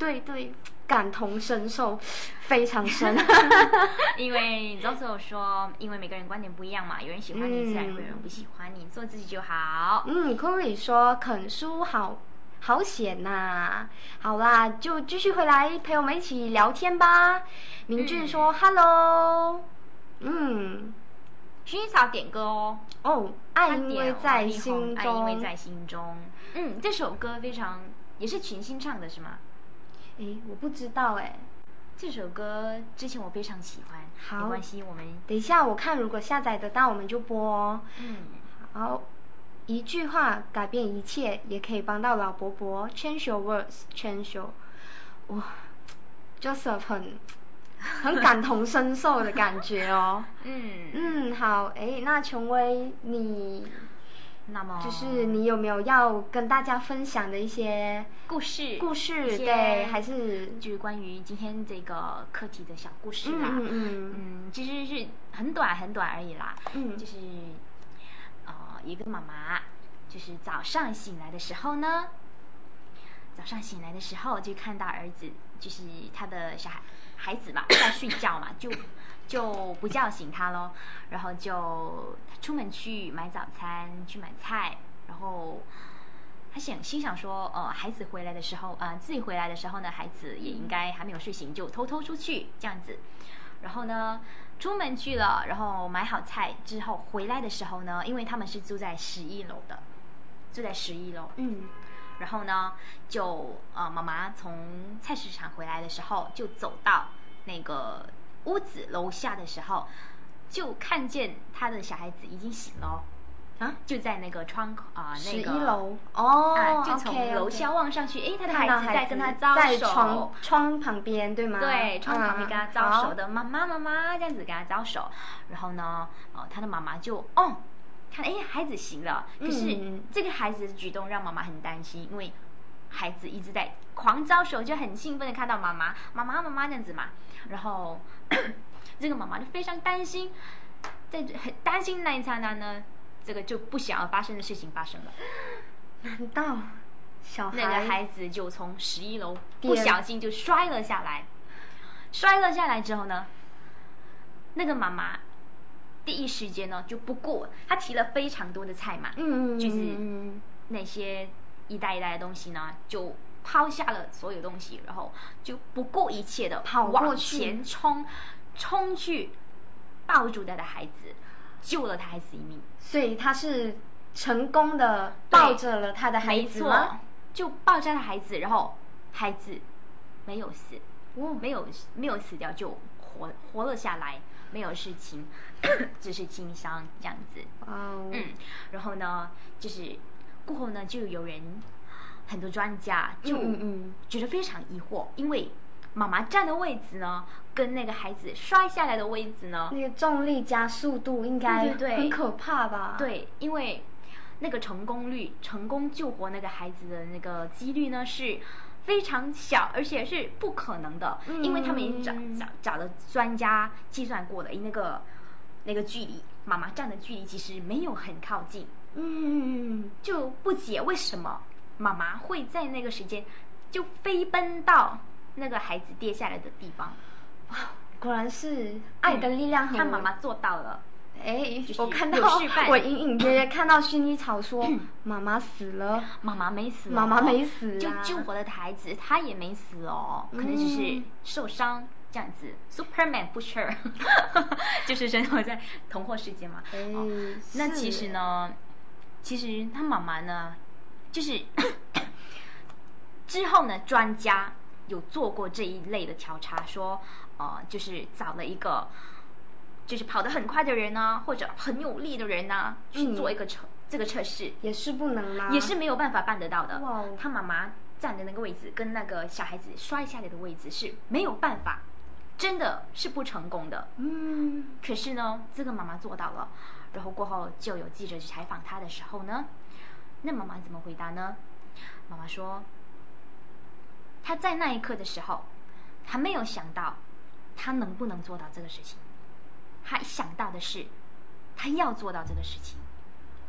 对对，感同身受，非常深。 因为周总说，因为每个人观点不一样嘛，有人喜欢你，自然会有人不喜欢你，做自己就好。 Corey 说啃书好险呐！好啦，就继续回来陪我们一起聊天吧。明俊说：“Hello。” 薰衣草点歌哦。 爱因为在心中。 爱因为在心中。这首歌非常也是群星唱的是吗？ 我不知道这首歌之前我非常喜欢。好，没关系，我们等一下我看如果下载得到我们就播哦。好。一句话改变一切，也可以帮到老伯伯。Change your words, change your。哇 ，Joseph 很感同身受的感觉哦。好，那琼薇你， 那么就是你有没有要跟大家分享的一些故事？对，还是就是关于今天这个课题的小故事啦。其实是很短而已啦。就是一个妈妈，就是早上醒来的时候就看到儿子，就是他的小孩子嘛，在睡觉嘛，就不叫醒他咯，然后就出门去买早餐，去买菜，然后他心想说，孩子回来的时候，自己回来的时候呢，孩子也应该还没有睡醒，就偷偷出去这样子，然后呢。出门去了，然后买好菜之后回来的时候呢，因为他们是住在11楼的，然后呢，就妈妈从菜市场回来的时候，就走到那个屋子楼下的时候，就看见他的小孩子已经醒了。就在那个窗那个 11楼就从楼下望上去，他的孩子在跟他招手， 在窗旁边对吗？ 对，窗旁边跟他招手的，妈妈这样子跟他招手，然后呢，他的妈妈就看孩子醒了，可是这个孩子的举动让妈妈很担心，因为孩子一直在狂招手，就很兴奋的看到妈妈这样子嘛，然后这个妈妈就非常担心，在很担心那一刹那呢。这个就不想要发生的事情发生了， 难道那个孩子就从11楼不小心就摔了下来？摔了下来之后呢，那个妈妈第一时间呢就不顾，她提了非常多的菜嘛，就是那些一袋一袋的东西呢，就抛下了所有东西，然后就不顾一切的往前冲去抱住他的孩子。救了他孩子一命，所以他是成功的抱着了他的孩子吗？ 没错，就抱着他的孩子，然后孩子没有死，没有死掉，就活了下来，没有事情，只是轻伤这样子。然后呢，就是过后呢，就有很多专家就觉得非常疑惑，因为妈妈站的位置呢，跟那个孩子摔下来的位置呢， 那个重力加速度应该很可怕吧？ 对，因为那个成功救活那个孩子的那个几率呢是非常小，而且是不可能的，因为他们已经找了专家计算过的，那个距离，妈妈站的距离其实没有很靠近。就不解为什么妈妈会在那个时间就飞奔到那个孩子跌下来的地方。 哇，果然是爱的力量很。 他妈妈做到了。 我看到我隐约约看到薰衣草说妈妈死了， 妈妈没死， 妈妈没死， 就救活了孩子，他也没死哦，可能只是受伤这样子。Superman 不 sure， 就是生活在童话世界嘛。那其实呢，他妈妈呢，就是之后呢，专家有做过这一类的调查，说就是找了一个就是跑得很快的人呢，或者很有力的人呢，去做一个这个测试， 也是不能吗？ 也是没有办法办得到的。他妈妈站的那个位置跟那个小孩子摔下来的位置是没有办法，真的是不成功的。可是呢，这个妈妈做到了。然后过后就有记者去采访她的时候呢，那妈妈怎么回答呢？妈妈说，她在那一刻的时候，她没有想到她能不能做到这个事情，她想到的是她要做到这个事情。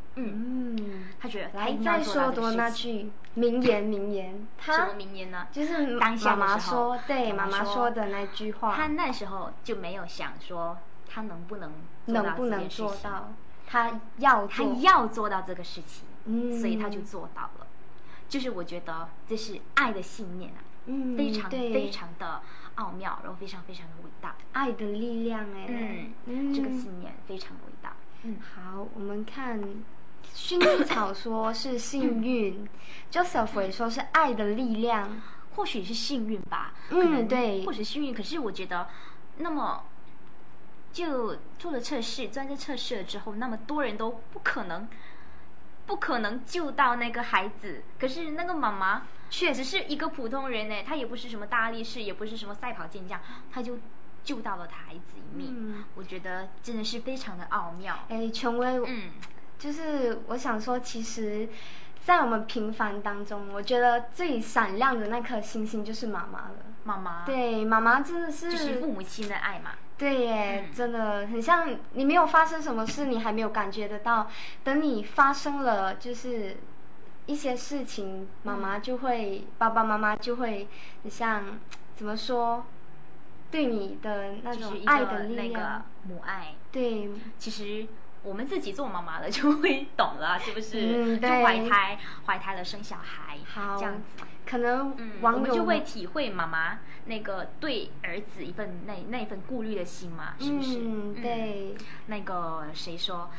他觉得他来一定要再说多做到这个事情。 那句名言， 什么名言呢？ 就是当下妈妈的时候说，对妈妈说的那句话， 他那时候就没有想说他能不能做到，他要做到这个事情，所以他就做到了。就是我觉得这是爱的信念啊，非常非常的奥妙，然后非常非常的伟大， 爱的力量这个信念非常伟大。 好，我们看薰衣草说是幸运，Joseph 也说是爱的力量， 或许是幸运吧， 对， 或许幸运。可是我觉得，那么就做了测试，钻这测试了之后，那么多人都不可能救到那个孩子，可是那个妈妈却只是一个普通人呢，她也不是什么大力士，也不是什么赛跑健将，她就救到了他孩子一命。我觉得真的是非常的奥妙。 权威，就是我想说，其实，在我们平凡当中，我觉得最闪亮的那颗星星就是妈妈了。 妈妈， 对，妈妈真的是就是父母亲的爱嘛。 对耶，真的很像你没有发生什么事，你还没有感觉得到，等你发生了就是一些事情，爸爸妈妈就会像怎么说，对你的那种爱的力量， 那个母爱。 对， 其实我们自己做妈妈的就会懂了，是不是？就怀胎了生小孩，这样子。 可能我们就会体会妈妈那个对儿子那一份顾虑的心嘛，是不是？ 对。 那个谁说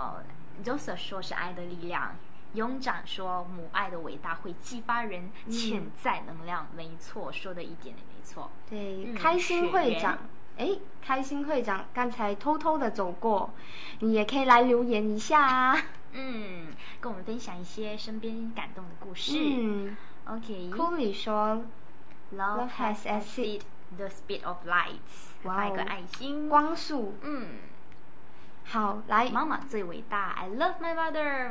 ，Joseph 说是爱的力量，勇长说母爱的伟大会激发人潜在能量，没错，说的一点也没错。 对，开心会长。开心会长刚才偷偷的走过，你也可以来留言一下啊。 跟我们分享一些身边感动的故事。OK。 库里说 ，Love has exceeded the speed of light。画一个爱心， 光速。好，来， 妈妈最伟大 ，I love my mother,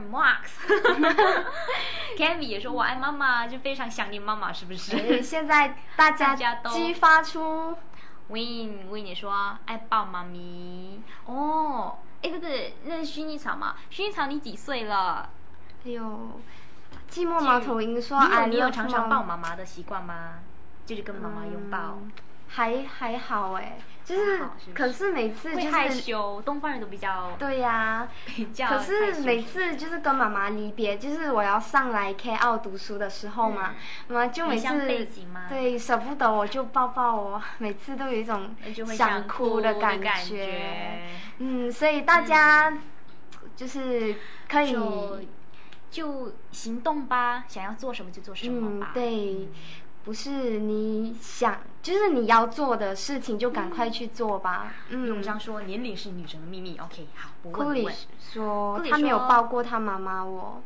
Max。Kami 也说我爱妈妈，就非常想念妈妈，是不是？ 现在大家都激发出。 Win 也说爱抱妈咪哦，不对，那是薰衣草嘛？薰衣草你几岁了？ 寂寞猫头鹰说你有常常抱妈妈的习惯吗？就是跟妈妈拥抱。 还好就是，可是每次就是会害羞，东方人都比较对呀， 比较。 可是每次就是跟妈妈离别，就是我要上来 K 澳读书的时候嘛，妈妈就每次对舍不得我就抱抱我，每次都有一种想哭的感觉。所以大家就是可以就行动吧，想要做什么就做什么吧。 对。不是你想，就是你要做的事情就赶快去做吧。 永章说年龄是女生的秘密。OK， 好，不问。 库里说他没有抱过他妈妈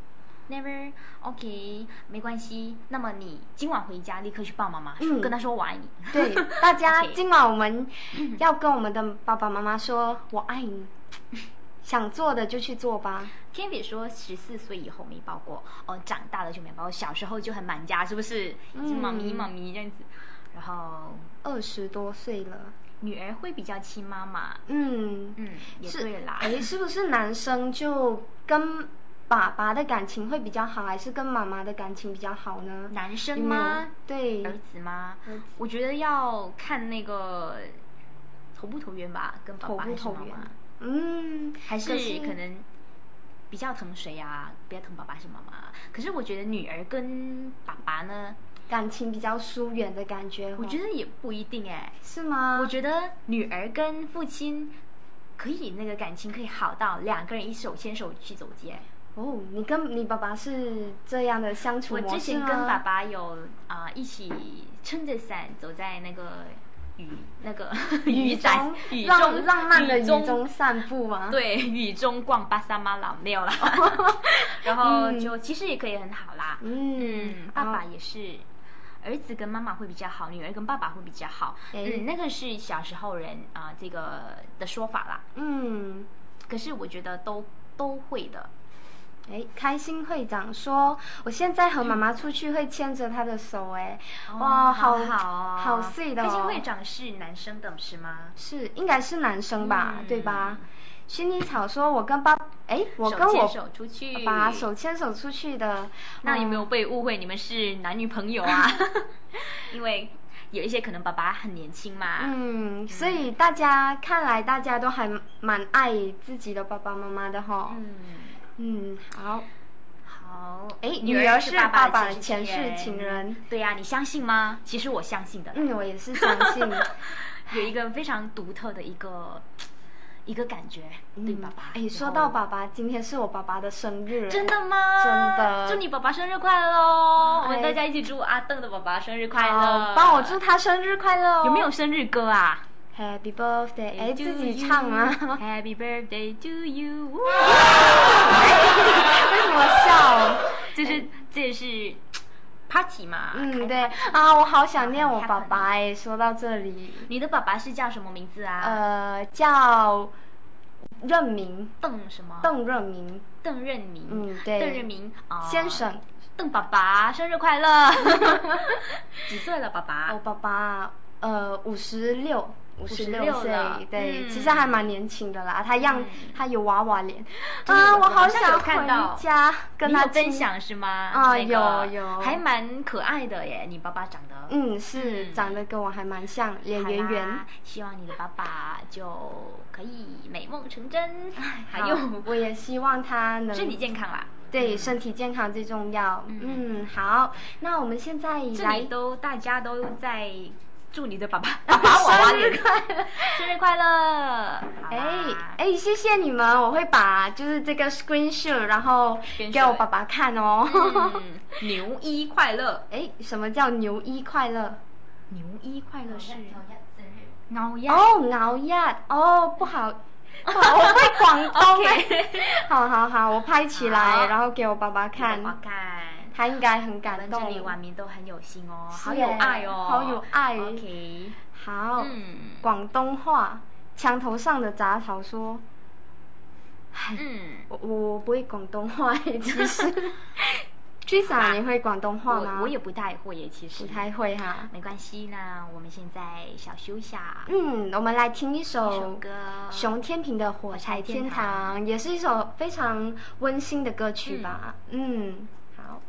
Never。OK， 没关系。那么你今晚回家立刻去抱妈妈，跟她说我爱你。 对，大家今晚我们要跟我们的爸爸妈妈说我爱你。想做的就去做吧。 Kami 说14岁以后没抱过，长大了就没抱过，小时候就很满家，是不是？妈咪这样子。然后 20多岁了， 女儿会比较亲妈妈。也对啦。 是不是男生就跟爸爸的感情会比较好，还是跟妈妈的感情比较好呢？ 男生吗？ 对， 儿子吗？我觉得要看那个投不投缘吧，跟爸爸还是妈妈。还是可能比较疼谁啊？比较疼爸爸还是妈妈？可是我觉得女儿跟爸爸呢， 感情比较疏远的感觉。 我觉得也不一定是吗？ 我觉得女儿跟父亲可以那个感情可以好到2个人一手牵手去走街。 你跟你爸爸是这样的相处模式吗？ 我之前跟爸爸有一起撑着伞走在那个。雨中浪漫的雨中散步吗？ 对，雨中逛巴沙马朗没有啦。然后就其实也可以很好啦。爸爸也是，儿子跟妈妈会比较好，女儿跟爸爸会比较好。那个是小时候人这个的说法啦。可是我觉得都会的。 开心会长说，我现在和妈妈出去会牵着她的手。哇，好 sweet 的。 开心会长是男生的是吗？ 是，应该是男生吧，对吧？ 薰衣草说：“我跟我跟我手出去， 爸爸手牵手出去的。” 那有没有被误会你们是男女朋友啊？因为有一些可能爸爸很年轻嘛。 所以看来大家都还蛮爱自己的爸爸妈妈的哈。好。女儿是爸爸的前世情人。 对呀，你相信吗？其实我相信的。 我也是相信。 有一个非常独特的一个感觉，对爸爸。 说到爸爸，今天是我爸爸的生日。 真的吗？ 真的。 祝你爸爸生日快乐哦！我们大家一起祝阿邓的爸爸生日快乐。 帮我祝他生日快乐。 有没有生日歌啊 ？Happy birthday， 自己唱啊。 Happy birthday to you。 为什么笑？ 这是 party 嘛。 对啊，我好想念我爸爸说到这里， 你的爸爸是叫什么名字啊？ 叫任明。 邓什么？ 邓任明。 邓任明。 对。 邓任明先生。 邓爸爸生日快乐！几岁了，爸爸？ 我爸爸56岁，对，其实还蛮年轻的啦。他有娃娃脸我好想回家跟他分享是吗？ 有， 还蛮可爱的耶。你爸爸长得是长得跟我还蛮像，脸圆圆。 希望你的爸爸就可以美梦成真。还有， 我也希望他能身体健康啦。 对，身体健康最重要。好，那我们现在大家都在祝你的爸爸娃生日快乐， 生日快乐！ 谢谢你们，我会把就是这个 screenshot， 然后给我爸爸看哦。 牛一快乐！ 什么叫牛一快乐？ 牛一快乐是熬夜不好。我会广东好，我拍起来，然后给我爸爸看。他应该很感动。 这里晚民都很有心哦，好有爱哦， 好有爱。 OK， 好，广东话，墙头上的杂草说，我不会广东话其实。Trisa， 你会广东话吗？ 我也不太会耶，其实。 不太会哈。 没关系呢，我们现在小休一下。 我们来听一首歌， 熊天平的《火柴天堂》，也是一首非常温馨的歌曲吧。好。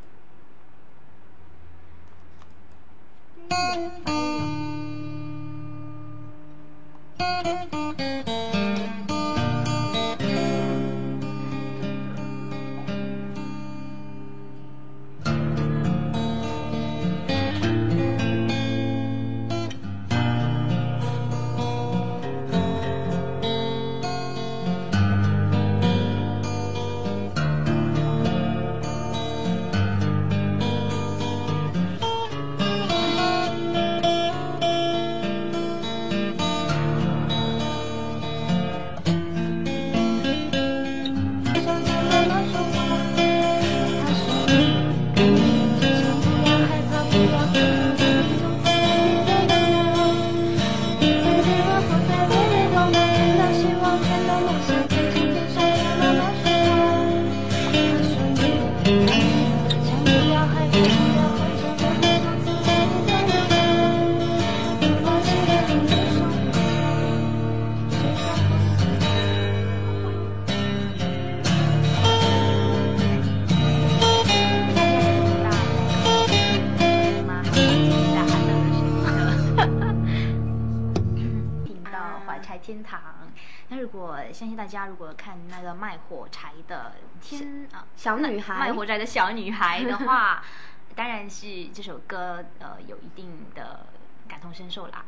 天堂。那相信大家如果看那个卖火柴的小女孩， 卖火柴的小女孩的话，当然是这首歌有一定的感同身受啦。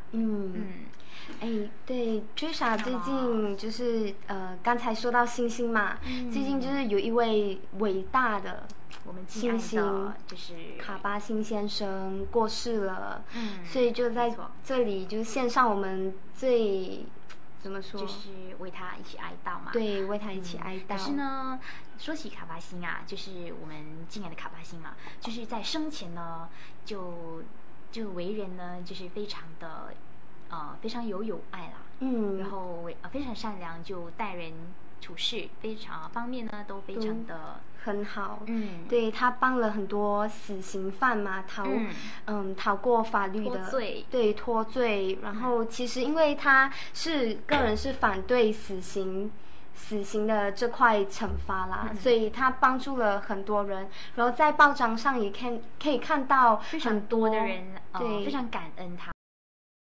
对 ，Trisa 最近就是刚才说到星星嘛，最近就是有一位伟大的我们星星， 就是卡巴辛先生过世了，所以就在这里就是献上我们最怎么说， 就是为他一起哀悼嘛。 对，为他一起哀悼。 可是呢，说起卡巴辛啊，就是我们敬爱的卡巴辛嘛，就是在生前呢，就为人呢，就是非常的非常有爱啦，然后非常善良，就待人处事非常方面呢都非常的很好。对，他帮了很多死刑犯嘛，逃过法律的脱罪。然后其实因为他个人是反对死刑死刑的这块惩罚啦，所以他帮助了很多人。然后在报章上也可以看到非常多的人， 对， 非常感恩他。